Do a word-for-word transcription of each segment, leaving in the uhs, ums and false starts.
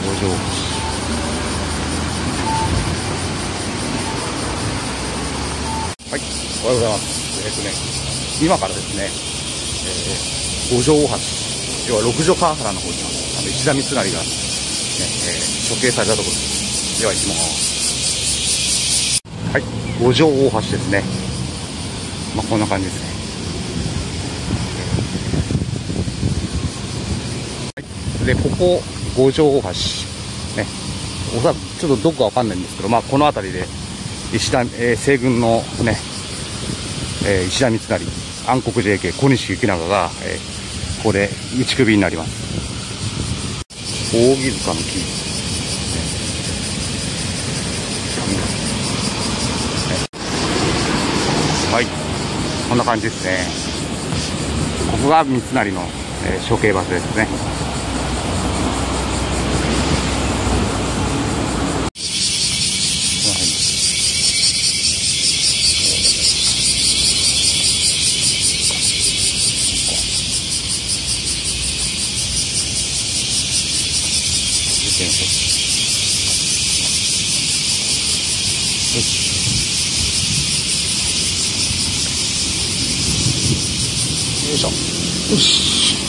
条橋。はい、おはようございます。えっとね、今からですね、えー、五条大橋、要は六条川原の方にあの石田三成が、ねえー、処刑されたところです。では行きます。はい、五条大橋ですね。まあこんな感じですね。で、ここ五条大橋ね、おそらくちょっとどこかわかんないんですけど、まあこの辺りで石田、えー、西軍のね、えー、石田三成、安国 ジェーケー 小西行長が、えー、ここで打ち首になります。扇塚の木、はい、こんな感じですね。ここが三成の、えー、処刑場所ですね。よいしょ。よし。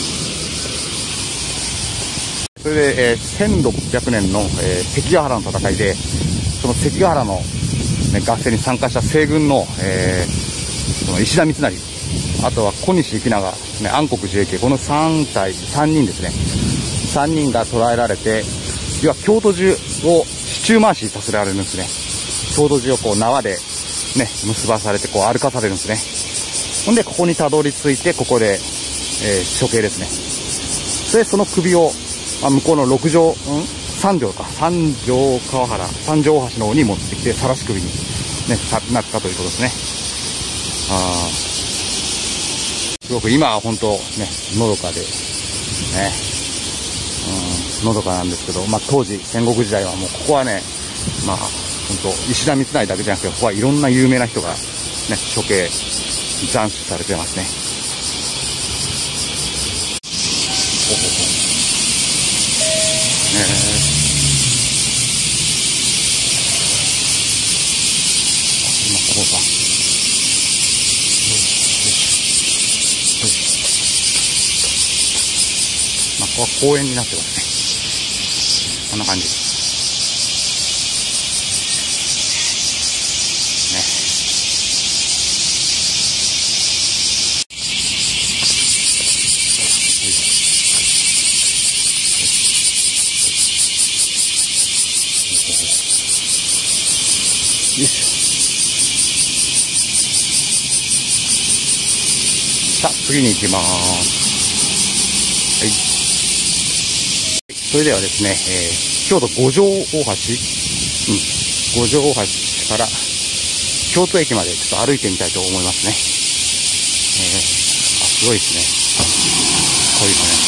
それで、えー、せんろっぴゃくねんの、えー、関ヶ原の戦いで、その関ヶ原の、ね、合戦に参加した西軍の、えー、その石田三成、あとは小西行長、ね、安国 ジェーケー、このさんたい、さんにんですね。さんにんが捕らえられて、要は京都中を市中回しさせられるんですね。京都中をこう縄でね、結ばされてこう歩かされるんですね。ほんで、ここにたどり着いて、ここで、えー、処刑ですね。それで、その首を、まあ、向こうの六条、ん三条か、三条川原、三条大橋の方に持ってきて、晒し首に、ね、なったということですね。あすごく今は本当ね、のどかで、ね、うん、のどかなんですけど、まあ当時、戦国時代はもうここはね、まあ、本当石田三成だけじゃなくて、ここはいろんな有名な人が、ね、処刑、斬首されてますね。ほほほ。ねえ。今ここか。まあ、ここは公園になってますね。こんな感じ。よいしょ。さあ、次に行きます。はい。それではですね、えー、京都五条大橋、うん、五条大橋から京都駅までちょっと歩いてみたいと思いますね。えー、あ、すごいですね。こういうのね。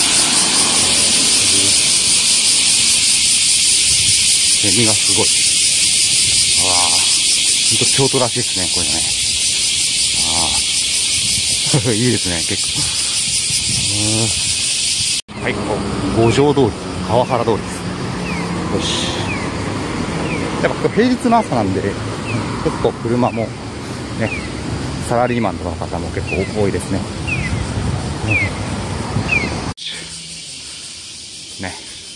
セミがすごい。わあ、ほんと京都らしいですね、これね。ああ、いいですね、結構。はい、ここ、五条通り、川原通りです。よし。やっぱここ平日の朝なんで、結構車も、ね、サラリーマンとかの方も結構多いですね。ね。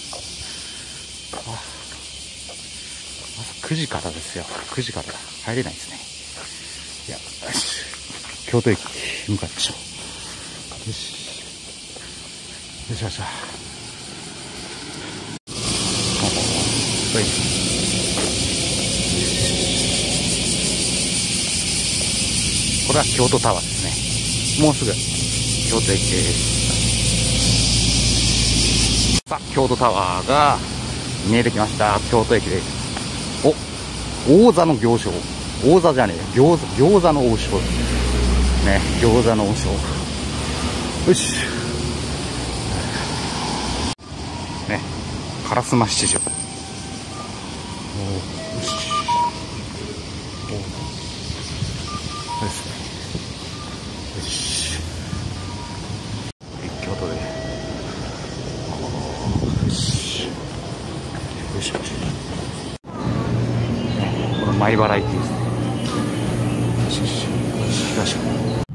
朝くじからですよ。くじからだ。入れないですね。いや、よし。京都駅向かいましょう。よし。よしよし。はい。これは京都タワーですね。もうすぐ京都駅です。さあ、京都タワーが見えてきました。京都駅です。お、王座の行商。王座じゃねえ。餃子、餃子の王将。ね、餃子の王将。よし。ね、烏丸七条。およし。おですね。よし。京都で。よし。 この米原駅ですね。よしよしよしよし。